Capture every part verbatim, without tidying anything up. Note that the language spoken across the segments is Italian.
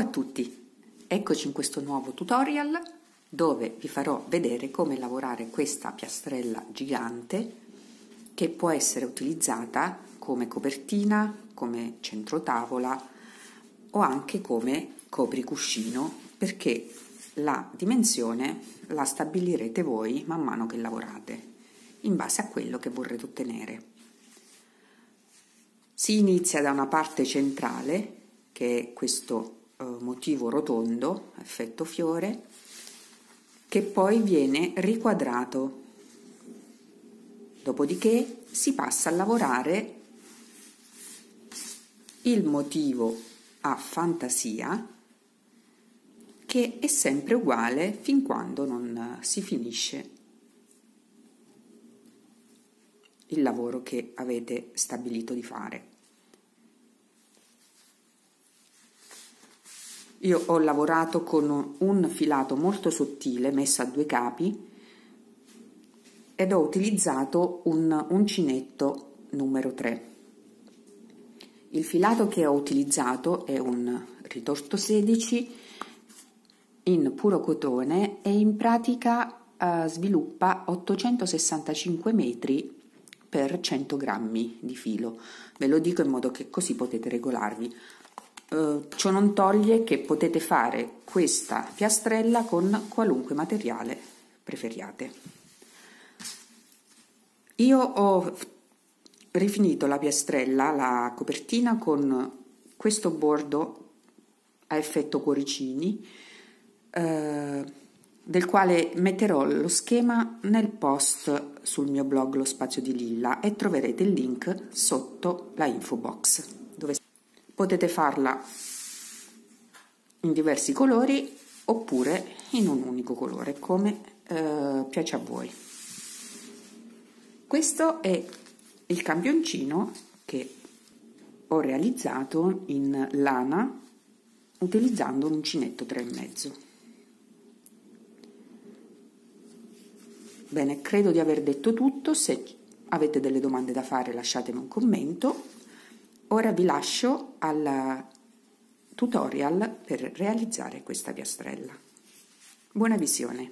a tutti, eccoci in questo nuovo tutorial dove vi farò vedere come lavorare questa piastrella gigante che può essere utilizzata come copertina, come centrotavola o anche come copricuscino, perché la dimensione la stabilirete voi man mano che lavorate in base a quello che vorrete ottenere. Si inizia da una parte centrale, che è questo eh, motivo rotondo, effetto fiore, che poi viene riquadrato. Dopodiché si passa a lavorare il motivo a fantasia, che è sempre uguale fin quando non si finisce il lavoro che avete stabilito di fare. Io ho lavorato con un filato molto sottile messo a due capi ed ho utilizzato un uncinetto numero tre. Il filato che ho utilizzato è un ritorto sedici in puro cotone e in pratica eh, sviluppa ottocentosessantacinque metri per cento grammi di filo. Ve lo dico in modo che così potete regolarvi. Uh, ciò non toglie che potete fare questa piastrella con qualunque materiale preferiate. Io ho rifinito la piastrella, la copertina, con questo bordo a effetto cuoricini, uh, del quale metterò lo schema nel post sul mio blog Lo Spazio di Lilla e troverete il link sotto la info box, dove potete farla in diversi colori oppure in un unico colore, come eh, piace a voi. Questo è il campioncino che ho realizzato in lana utilizzando un uncinetto tre e mezzo. Bene, credo di aver detto tutto. Se avete delle domande da fare lasciatemi un commento. Ora vi lascio al tutorial per realizzare questa piastrella. Buona visione!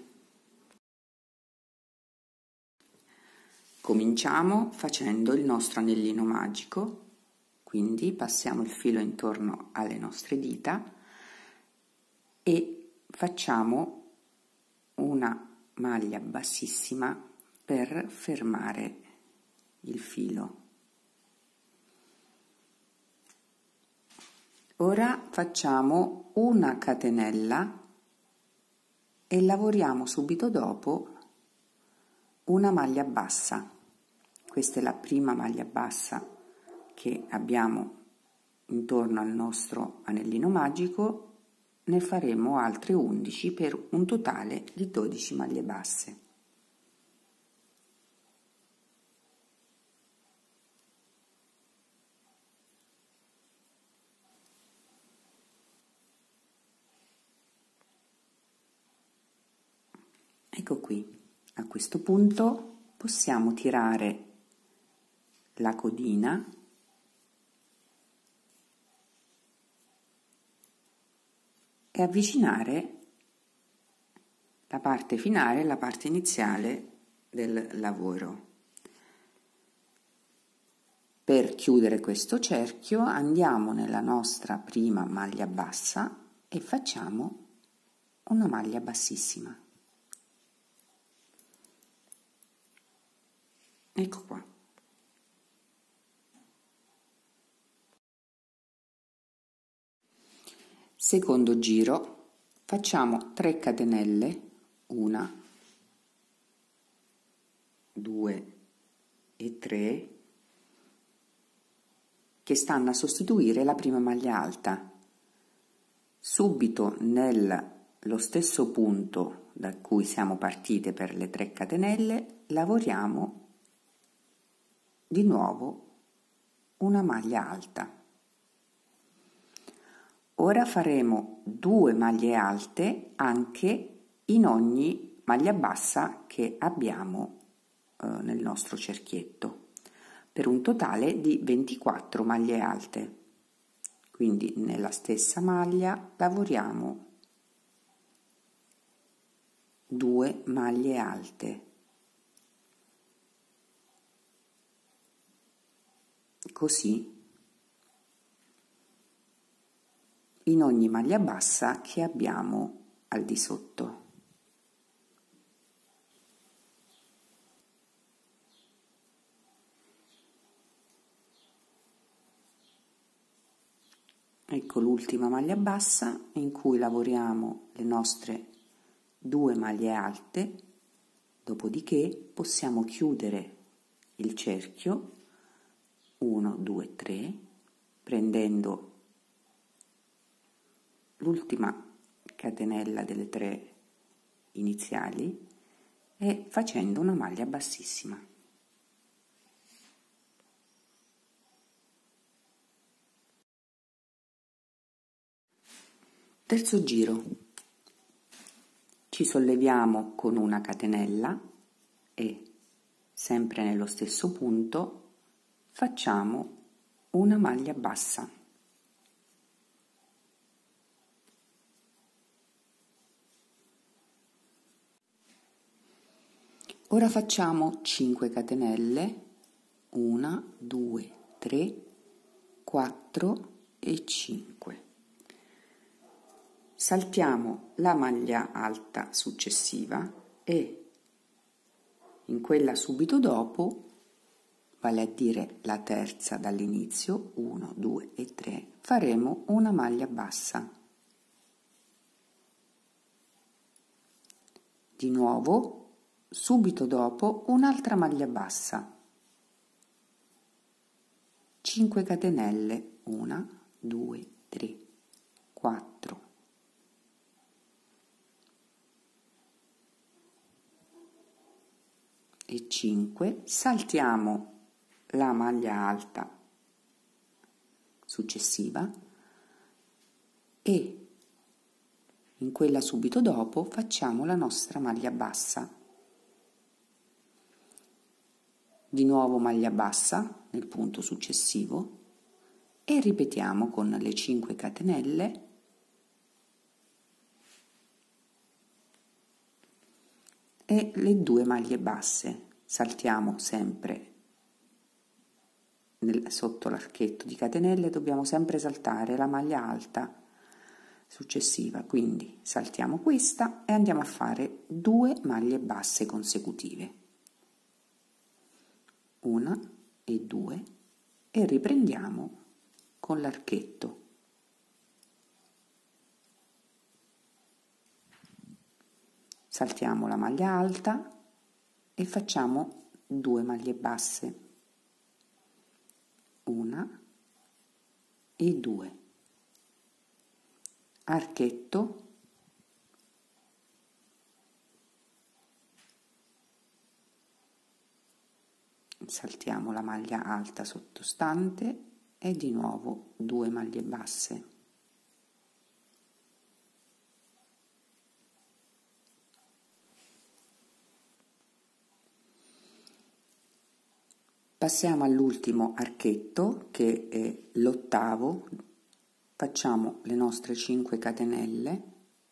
Cominciamo facendo il nostro anellino magico, quindi passiamo il filo intorno alle nostre dita e facciamo una maglia bassissima per fermare il filo. Ora facciamo una catenella e lavoriamo subito dopo una maglia bassa. Questa è la prima maglia bassa che abbiamo intorno al nostro anellino magico. Ne faremo altre undici per un totale di dodici maglie basse. Ecco qui, a questo punto possiamo tirare la codina e avvicinare la parte finale alla parte iniziale del lavoro. Per chiudere questo cerchio andiamo nella nostra prima maglia bassa e facciamo una maglia bassissima. Ecco qua. Secondo giro facciamo tre catenelle, una, due e tre, che stanno a sostituire la prima maglia alta. Subito nello stesso punto da cui siamo partite per le tre catenelle lavoriamo di nuovo una maglia alta. Ora faremo due maglie alte anche in ogni maglia bassa che abbiamo eh, nel nostro cerchietto, per un totale di ventiquattro maglie alte. quindi nella stessa maglia lavoriamo due maglie alte, così in ogni maglia bassa che abbiamo al di sotto. Ecco l'ultima maglia bassa in cui lavoriamo le nostre due maglie alte, dopodiché possiamo chiudere il cerchio uno, due, tre, prendendo l'ultima catenella delle tre iniziali e facendo una maglia bassissima. Terzo giro. Ci solleviamo con una catenella e sempre nello stesso punto facciamo una maglia bassa. Ora facciamo cinque catenelle, uno, due, tre, quattro e cinque. Saltiamo la maglia alta successiva e in quella subito dopo, vale a dire la terza dall'inizio, uno, due e tre, faremo una maglia bassa. Di nuovo, subito dopo, un'altra maglia bassa. cinque catenelle, uno, due, tre, quattro. E cinque, saltiamo la maglia alta successiva e in quella subito dopo facciamo la nostra maglia bassa. Di nuovo maglia bassa nel punto successivo e ripetiamo con le cinque catenelle e le due maglie basse. Saltiamo sempre nel, sotto l'archetto di catenelle, dobbiamo sempre saltare la maglia alta successiva, quindi saltiamo questa e andiamo a fare due maglie basse consecutive, una e due, e riprendiamo con l'archetto. Saltiamo la maglia alta e facciamo due maglie basse, una e due, archetto, saltiamo la maglia alta sottostante e di nuovo due maglie basse. Passiamo all'ultimo archetto, che è l'ottavo. Facciamo le nostre cinque catenelle,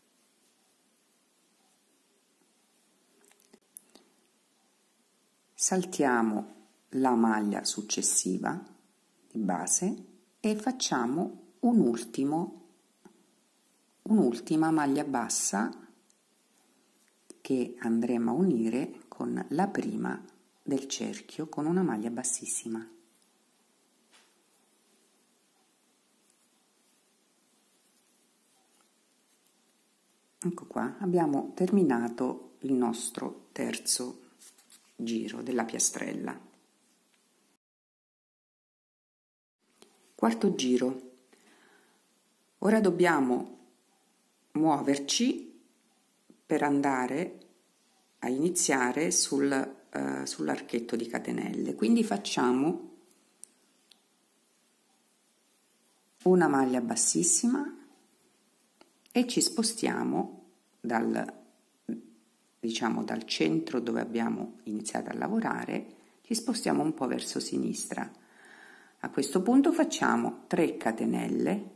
saltiamo la maglia successiva di base e facciamo un ultimo, un'ultima maglia bassa che andremo a unire con la prima del cerchio con una maglia bassissima. Ecco qua, abbiamo terminato il nostro terzo giro della piastrella. Quarto giro. Ora dobbiamo muoverci per andare a iniziare sul Uh, sull'archetto di catenelle, quindi facciamo una maglia bassissima e ci spostiamo dal, diciamo, dal centro dove abbiamo iniziato a lavorare, ci spostiamo un po' verso sinistra. A questo punto facciamo tre catenelle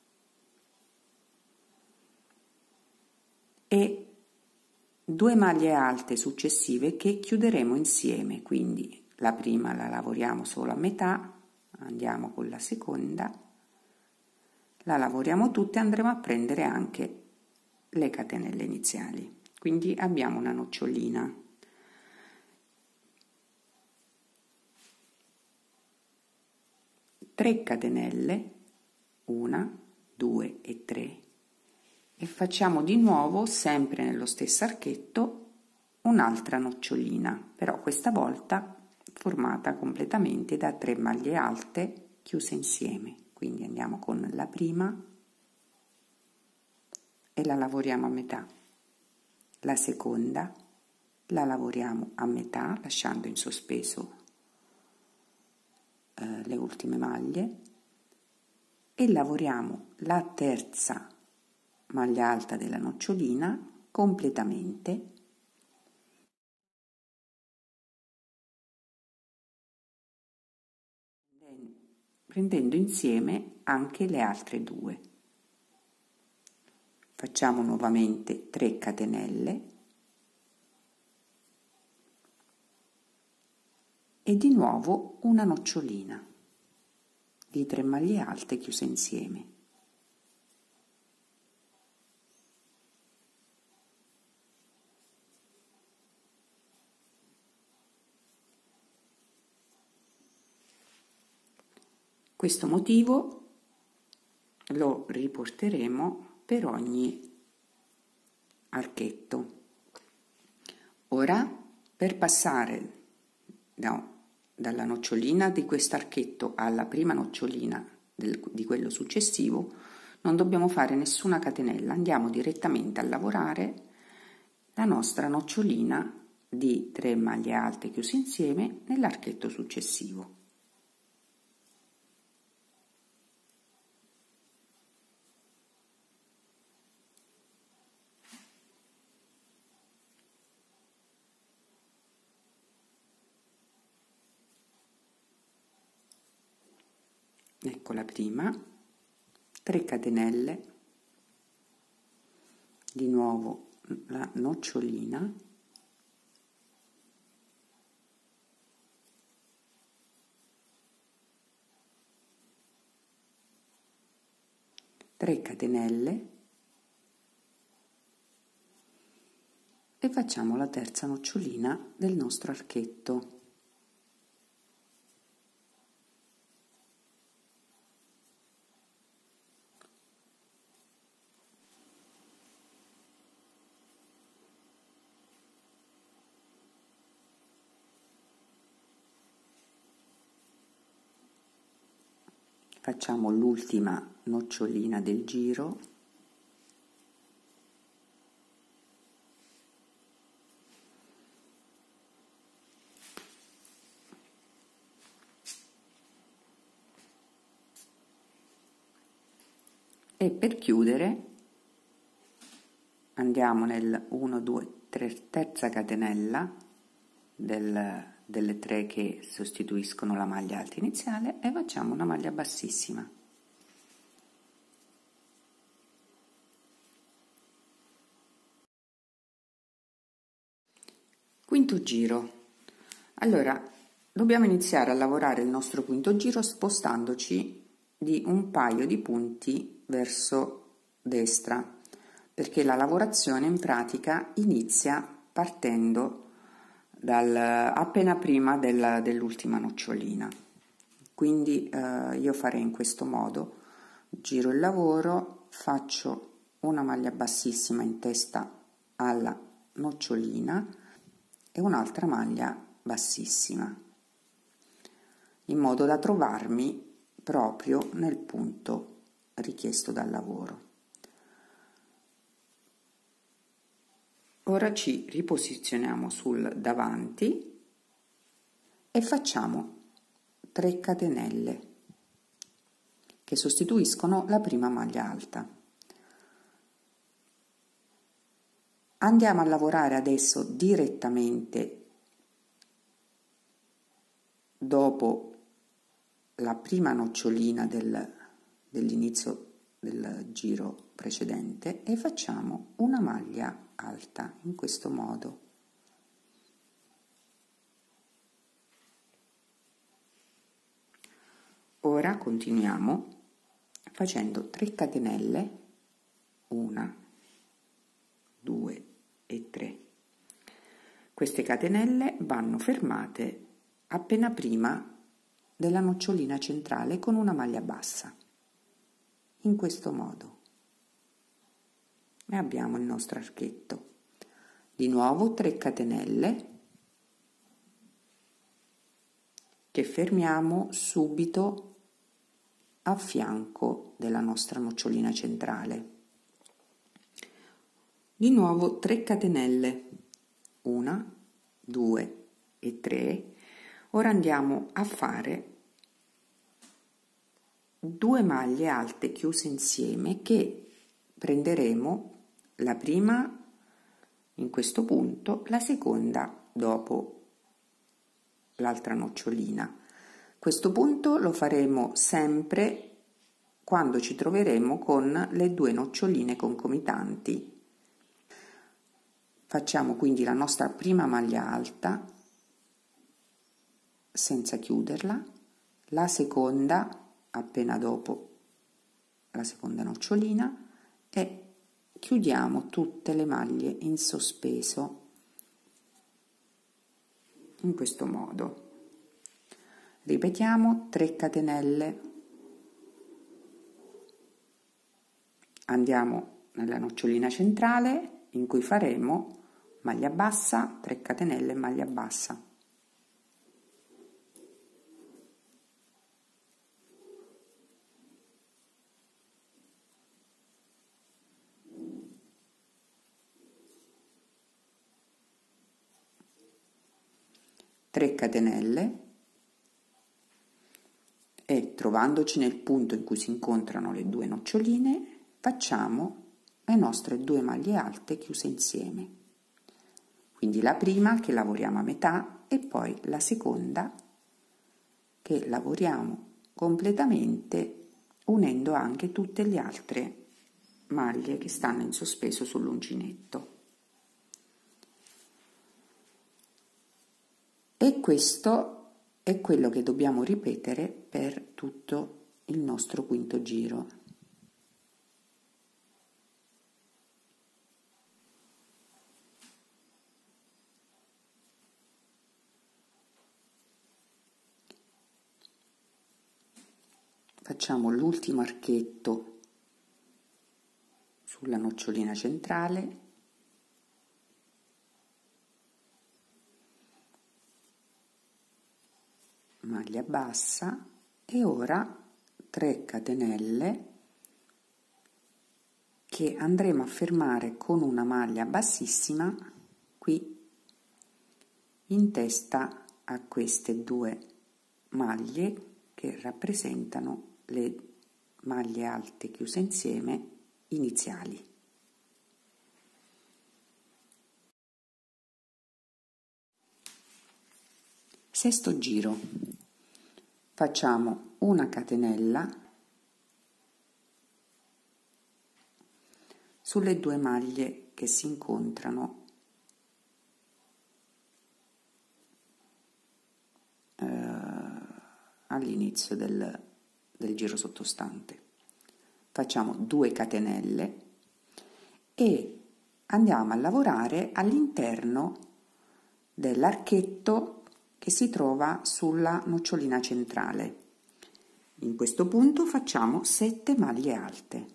e due maglie alte successive che chiuderemo insieme, quindi la prima la lavoriamo solo a metà, andiamo con la seconda, la lavoriamo tutte e andremo a prendere anche le catenelle iniziali, quindi abbiamo una nocciolina. tre catenelle, una, due e tre, e facciamo di nuovo, sempre nello stesso archetto, un'altra nocciolina, però questa volta formata completamente da tre maglie alte chiuse insieme. Quindi andiamo con la prima e la lavoriamo a metà, la seconda la lavoriamo a metà lasciando in sospeso eh, le ultime maglie, e lavoriamo la terza maglia alta della nocciolina completamente, prendendo insieme anche le altre due. Facciamo nuovamente tre catenelle e di nuovo una nocciolina di tre maglie alte chiuse insieme. Questo motivo lo riporteremo per ogni archetto. Ora, per passare da, dalla nocciolina di questo archetto alla prima nocciolina del, di quello successivo, non dobbiamo fare nessuna catenella, andiamo direttamente a lavorare la nostra nocciolina di tre maglie alte chiuse insieme nell'archetto successivo. Ecco la prima, tre catenelle, di nuovo la nocciolina, tre catenelle e facciamo la terza nocciolina del nostro archetto. Facciamo l'ultima nocciolina del giro e per chiudere andiamo nel uno, due, tre, terza catenella del delle tre che sostituiscono la maglia alta iniziale e facciamo una maglia bassissima. Quinto giro. Allora, dobbiamo iniziare a lavorare il nostro quinto giro spostandoci di un paio di punti verso destra, perché la lavorazione in pratica inizia partendo Dal, appena prima del, dell'ultima nocciolina. Quindi eh, io farei in questo modo: giro il lavoro, faccio una maglia bassissima in testa alla nocciolina e un'altra maglia bassissima, in modo da trovarmi proprio nel punto richiesto dal lavoro. Ora ci riposizioniamo sul davanti e facciamo tre catenelle che sostituiscono la prima maglia alta. Andiamo a lavorare adesso direttamente dopo la prima nocciolina del, dell'inizio del giro precedente e facciamo una maglia alta in questo modo. Ora continuiamo facendo tre catenelle, una, due e tre. Queste catenelle vanno fermate appena prima della nocciolina centrale con una maglia bassa, in questo modo. E abbiamo il nostro archetto. Di nuovo tre catenelle che fermiamo subito a fianco della nostra nocciolina centrale. Di nuovo tre catenelle, una, due e tre. Ora andiamo a fare due maglie alte chiuse insieme che prenderemo la prima in questo punto, la seconda dopo l'altra nocciolina. Questo punto lo faremo sempre quando ci troveremo con le due noccioline concomitanti. Facciamo quindi la nostra prima maglia alta senza chiuderla, la seconda appena dopo la seconda nocciolina e chiudiamo tutte le maglie in sospeso in questo modo. Ripetiamo tre catenelle, andiamo nella nocciolina centrale in cui faremo maglia bassa, tre catenelle e maglia bassa. tre catenelle e trovandoci nel punto in cui si incontrano le due noccioline facciamo le nostre due maglie alte chiuse insieme. Quindi la prima che lavoriamo a metà e poi la seconda che lavoriamo completamente unendo anche tutte le altre maglie che stanno in sospeso sull'uncinetto. E questo è quello che dobbiamo ripetere per tutto il nostro quinto giro. Facciamo l'ultimo archetto sulla nocciolina centrale, maglia bassa e ora tre catenelle che andremo a fermare con una maglia bassissima qui in testa a queste due maglie che rappresentano le maglie alte chiuse insieme iniziali. Sesto giro. Facciamo una catenella sulle due maglie che si incontrano eh, all'inizio del, del giro sottostante. Facciamo due catenelle e andiamo a lavorare all'interno dell'archetto che si trova sulla nocciolina centrale. In questo punto facciamo sette maglie alte.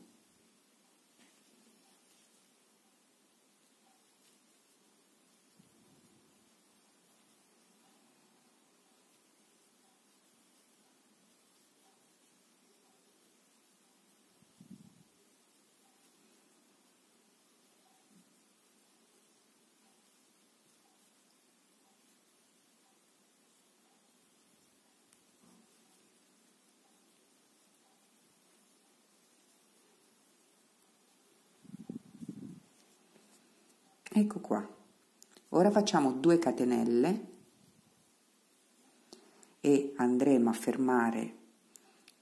Ecco qua. Ora facciamo due catenelle e andremo a fermare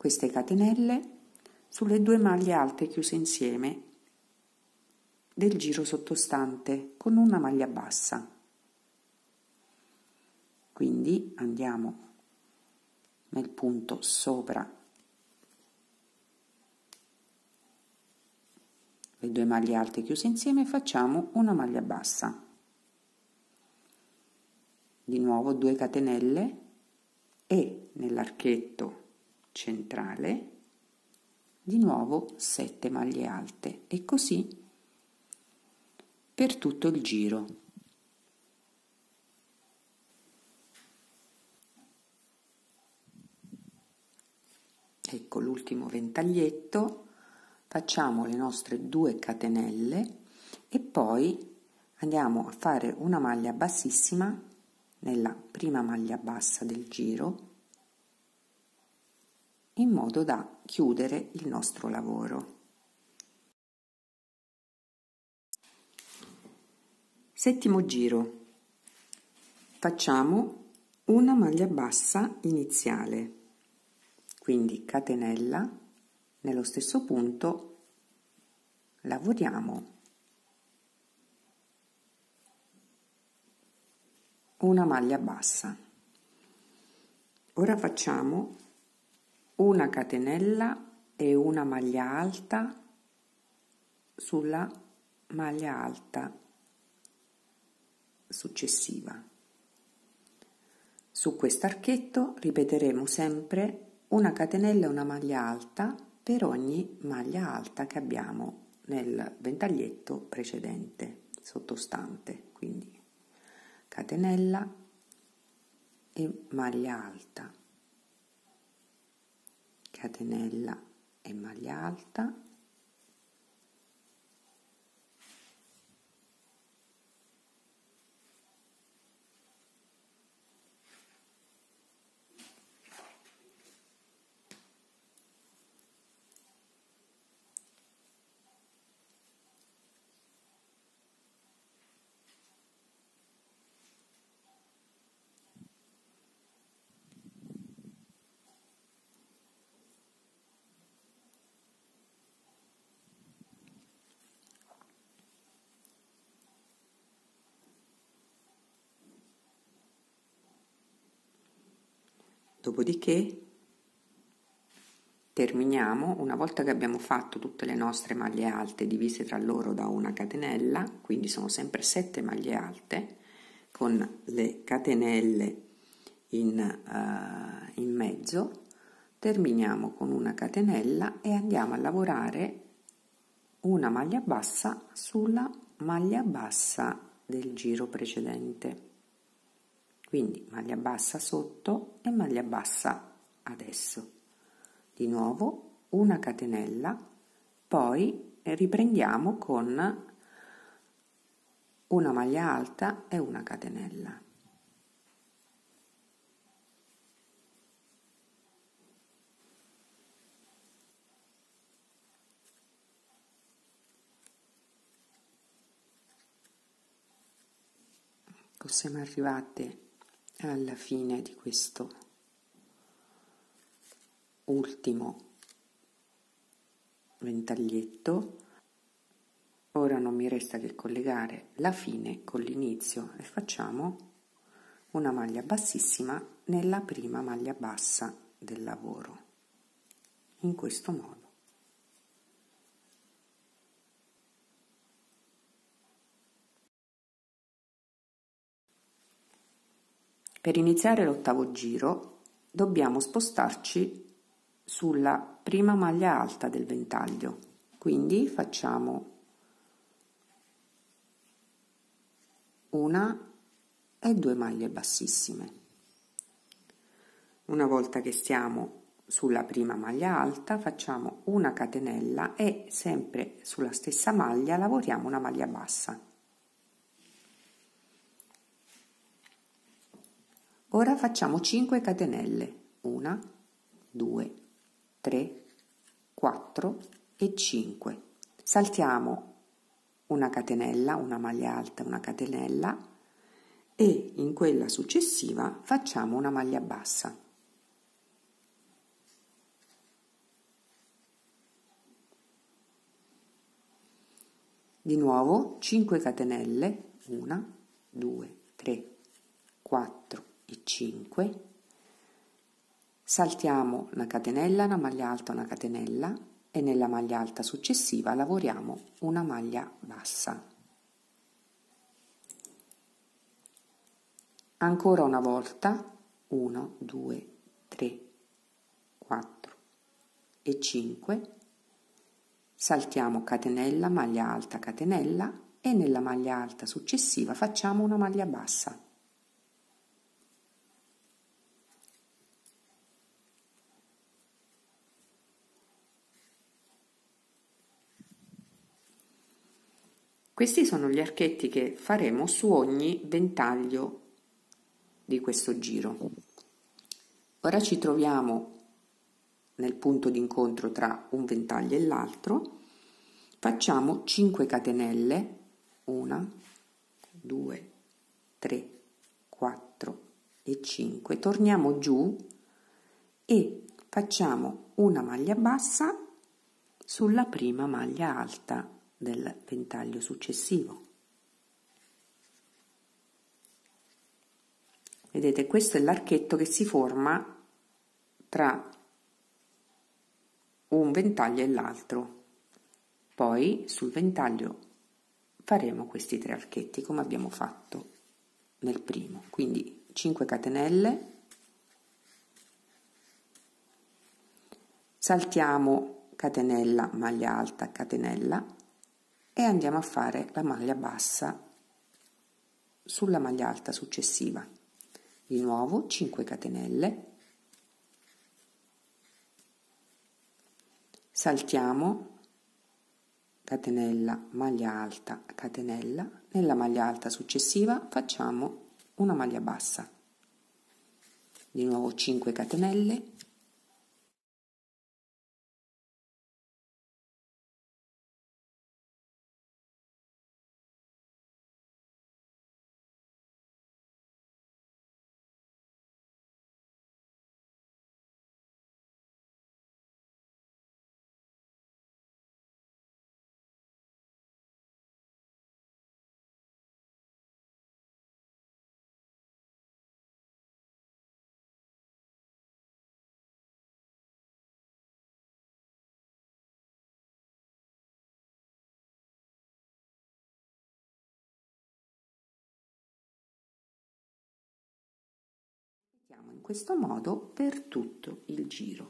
queste catenelle sulle due maglie alte chiuse insieme del giro sottostante con una maglia bassa. Quindi andiamo nel punto sopra le due maglie alte chiuse insieme e facciamo una maglia bassa. Di nuovo due catenelle e nell'archetto centrale di nuovo sette maglie alte e così per tutto il giro. Ecco l'ultimo ventaglietto, facciamo le nostre due catenelle e poi andiamo a fare una maglia bassissima nella prima maglia bassa del giro in modo da chiudere il nostro lavoro. Settimo giro, facciamo una maglia bassa iniziale, quindi catenella, nello stesso punto lavoriamo una maglia bassa. Ora facciamo una catenella e una maglia alta sulla maglia alta successiva. Su quest'archetto ripeteremo sempre una catenella e una maglia alta per ogni maglia alta che abbiamo nel ventaglietto precedente sottostante, quindi catenella e maglia alta, catenella e maglia alta, dopodiché terminiamo, una volta che abbiamo fatto tutte le nostre maglie alte divise tra loro da una catenella, quindi sono sempre sette maglie alte, con le catenelle in, uh, in mezzo, terminiamo con una catenella e andiamo a lavorare una maglia bassa sulla maglia bassa del giro precedente. Quindi maglia bassa sotto e maglia bassa adesso. Di nuovo una catenella, poi riprendiamo con una maglia alta e una catenella. Ecco, siamo arrivate alla fine di questo ultimo ventaglietto. Ora non mi resta che collegare la fine con l'inizio e facciamo una maglia bassissima nella prima maglia bassa del lavoro, in questo modo. Per iniziare l'ottavo giro dobbiamo spostarci sulla prima maglia alta del ventaglio, quindi facciamo una e due maglie bassissime. Una volta che stiamo sulla prima maglia alta facciamo una catenella e sempre sulla stessa maglia lavoriamo una maglia bassa. Ora facciamo cinque catenelle, una, due, tre, quattro e cinque. Saltiamo una catenella, una maglia alta, una catenella e in quella successiva facciamo una maglia bassa. Di nuovo cinque catenelle, uno, due, tre, quattro e cinque, saltiamo una catenella, una maglia alta, una catenella e nella maglia alta successiva lavoriamo una maglia bassa. Ancora una volta, uno, due, tre, quattro e cinque, saltiamo catenella, maglia alta, catenella e nella maglia alta successiva facciamo una maglia bassa. Questi sono gli archetti che faremo su ogni ventaglio di questo giro. Ora ci troviamo nel punto di incontro tra un ventaglio e l'altro, facciamo cinque catenelle, uno, due, tre, quattro e cinque, torniamo giù e facciamo una maglia bassa sulla prima maglia alta del ventaglio successivo. Vedete, questo è l'archetto che si forma tra un ventaglio e l'altro. Poi sul ventaglio faremo questi tre archetti come abbiamo fatto nel primo, quindi cinque catenelle, saltiamo catenella, maglia alta, catenella e andiamo a fare la maglia bassa sulla maglia alta successiva. Di nuovo cinque catenelle, saltiamo catenella, maglia alta, catenella, nella maglia alta successiva facciamo una maglia bassa. Di nuovo cinque catenelle, in questo modo per tutto il giro.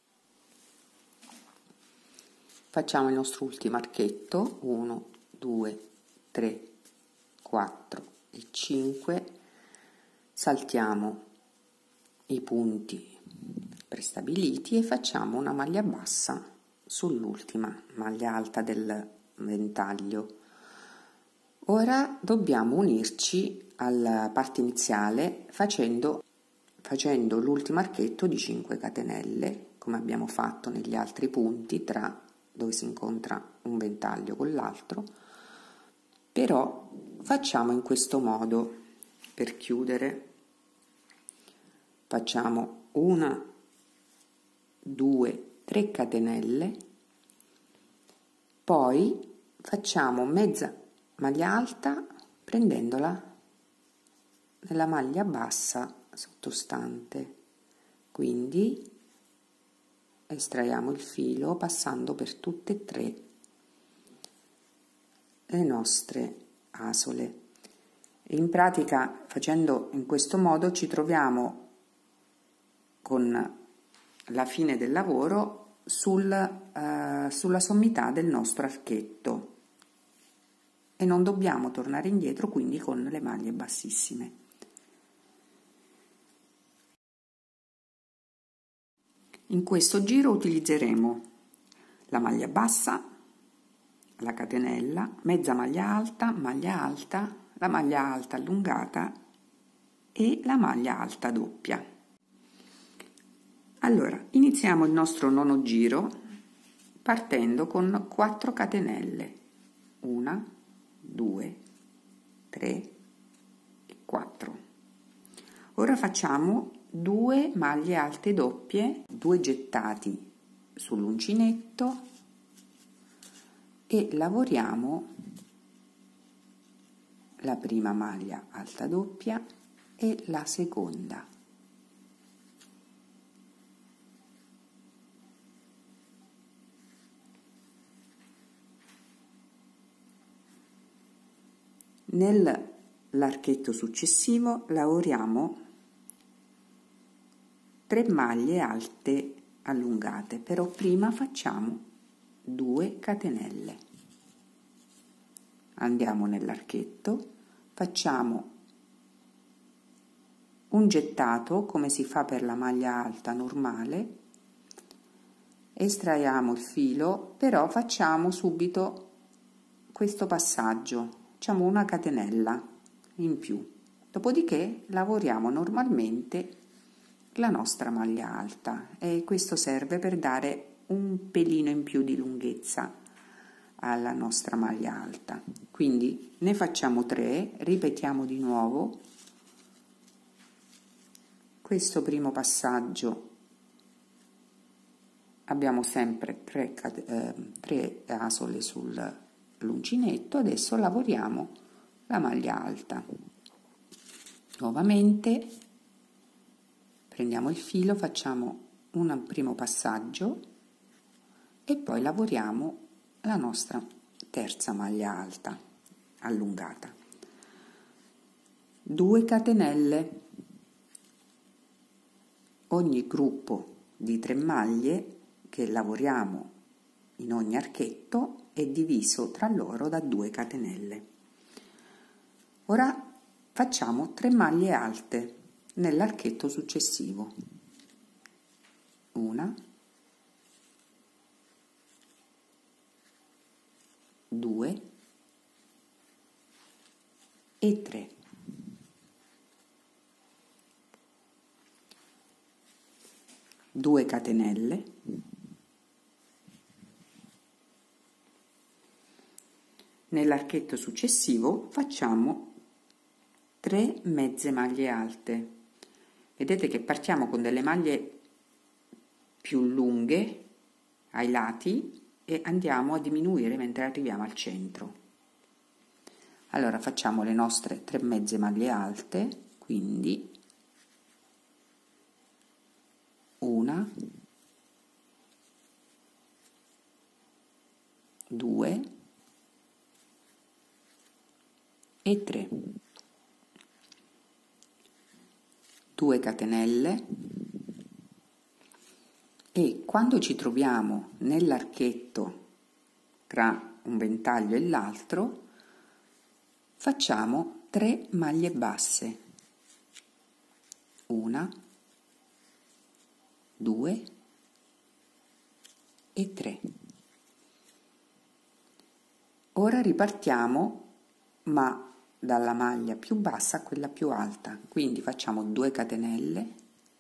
Facciamo il nostro ultimo archetto, uno, due, tre, quattro e cinque, saltiamo i punti prestabiliti e facciamo una maglia bassa sull'ultima maglia alta del ventaglio. Ora dobbiamo unirci alla parte iniziale facendo facendo l'ultimo archetto di cinque catenelle come abbiamo fatto negli altri punti tra dove si incontra un ventaglio con l'altro, però facciamo in questo modo. Per chiudere facciamo una, due, tre catenelle, poi facciamo mezza maglia alta prendendola nella maglia bassa sottostante, quindi estraiamo il filo passando per tutte e tre le nostre asole. In pratica, facendo in questo modo, ci troviamo con la fine del lavoro sul, eh, sulla sommità del nostro archetto e non dobbiamo tornare indietro, quindi con le maglie bassissime. In questo giro utilizzeremo la maglia bassa, la catenella, mezza maglia alta, maglia alta, la maglia alta allungata e la maglia alta doppia. Allora, iniziamo il nostro nono giro partendo con quattro catenelle, una, due, tre e quattro. Ora facciamo due maglie alte doppie, due gettati sull'uncinetto e lavoriamo la prima maglia alta doppia e la seconda. Nell'archetto successivo lavoriamo tre maglie alte allungate, però prima facciamo due catenelle. Andiamo nell'archetto, facciamo un gettato come si fa per la maglia alta normale, estraiamo il filo, però facciamo subito questo passaggio, facciamo una catenella in più, dopodiché lavoriamo normalmente la nostra maglia alta e questo serve per dare un pelino in più di lunghezza alla nostra maglia alta. Quindi ne facciamo tre, ripetiamo di nuovo questo primo passaggio, abbiamo sempre tre, eh, tre asole sull'uncinetto. Adesso lavoriamo la maglia alta. Nuovamente prendiamo il filo, facciamo un primo passaggio e poi lavoriamo la nostra terza maglia alta allungata. due catenelle. Ogni gruppo di tre maglie che lavoriamo in ogni archetto è diviso tra loro da due catenelle. Ora facciamo tre maglie alte nell'archetto successivo. Una, due e tre. due catenelle, nell'archetto successivo facciamo tre mezze maglie alte. Vedete che partiamo con delle maglie più lunghe ai lati e andiamo a diminuire mentre arriviamo al centro. Allora facciamo le nostre tre mezze maglie alte, quindi una, due e tre. due catenelle e quando ci troviamo nell'archetto tra un ventaglio e l'altro facciamo tre maglie basse. Una, due e tre. Ora ripartiamo ma dalla maglia più bassa a quella più alta, quindi facciamo due catenelle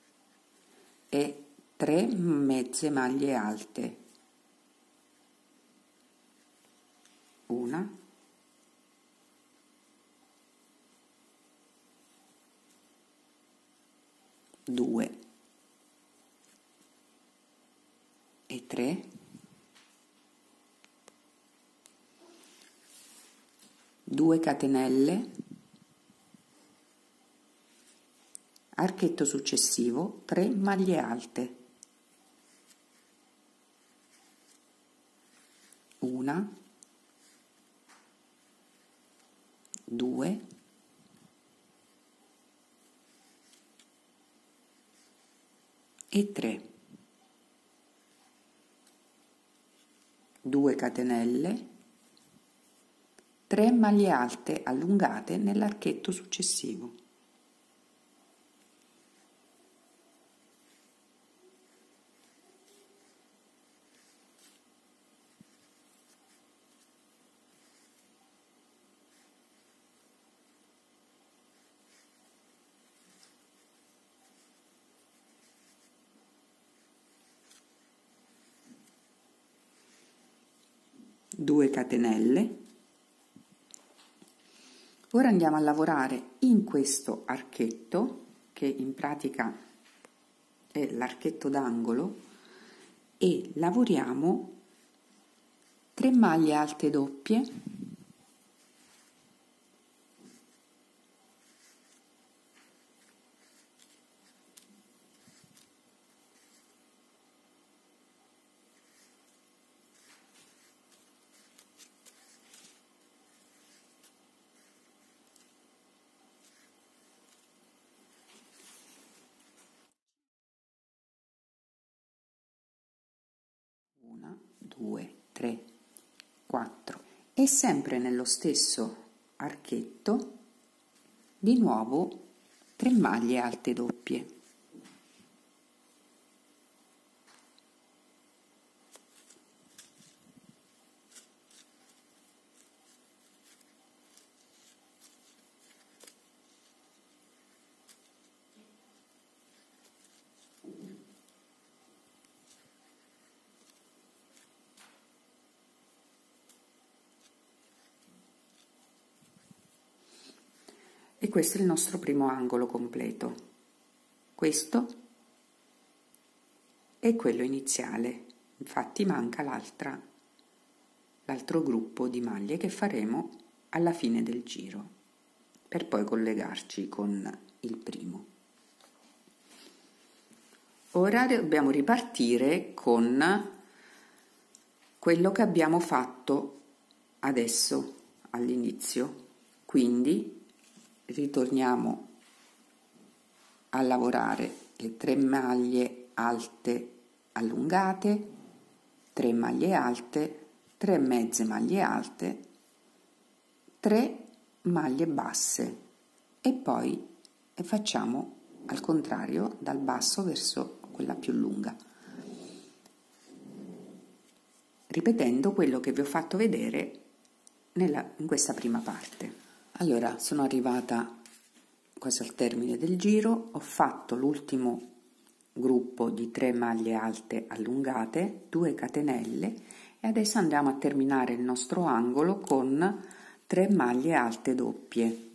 e tre mezze maglie alte. Una, due e tre, due catenelle, archetto successivo, tre maglie alte, una, due e tre. due catenelle, tre maglie alte allungate nell'archetto successivo. due catenelle. Ora andiamo a lavorare in questo archetto che in pratica è l'archetto d'angolo e lavoriamo tre maglie alte doppie uno, due, tre, quattro e sempre nello stesso archetto di nuovo tre maglie alte doppie. E questo è il nostro primo angolo completo. Questo è quello iniziale, infatti manca l'altra, l'altro gruppo di maglie che faremo alla fine del giro, per poi collegarci con il primo. Ora dobbiamo ripartire con quello che abbiamo fatto adesso all'inizio, quindi ritorniamo a lavorare le tre maglie alte allungate, tre maglie alte, tre mezze maglie alte, tre maglie basse e poi facciamo al contrario dal basso verso quella più lunga, ripetendo quello che vi ho fatto vedere nella, in questa prima parte. Allora, sono arrivata quasi al termine del giro, ho fatto l'ultimo gruppo di tre maglie alte allungate, due catenelle e adesso andiamo a terminare il nostro angolo con tre maglie alte doppie.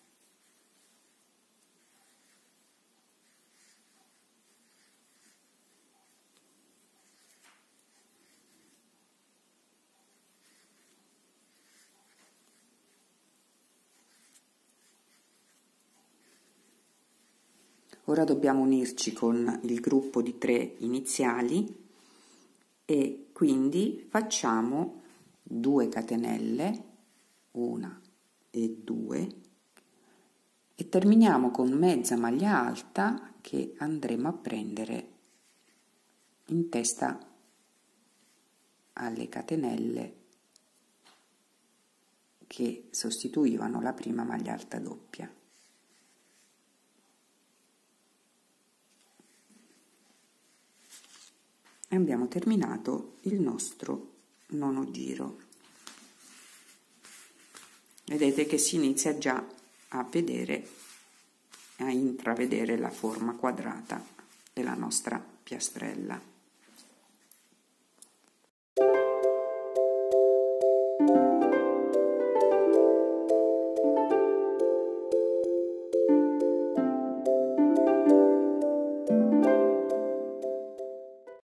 Ora dobbiamo unirci con il gruppo di tre iniziali e quindi facciamo due catenelle, una e due, e terminiamo con mezza maglia alta che andremo a prendere in testa alle catenelle che sostituivano la prima maglia alta doppia. E abbiamo terminato il nostro nono giro. Vedete che si inizia già a vedere, a intravedere la forma quadrata della nostra piastrella.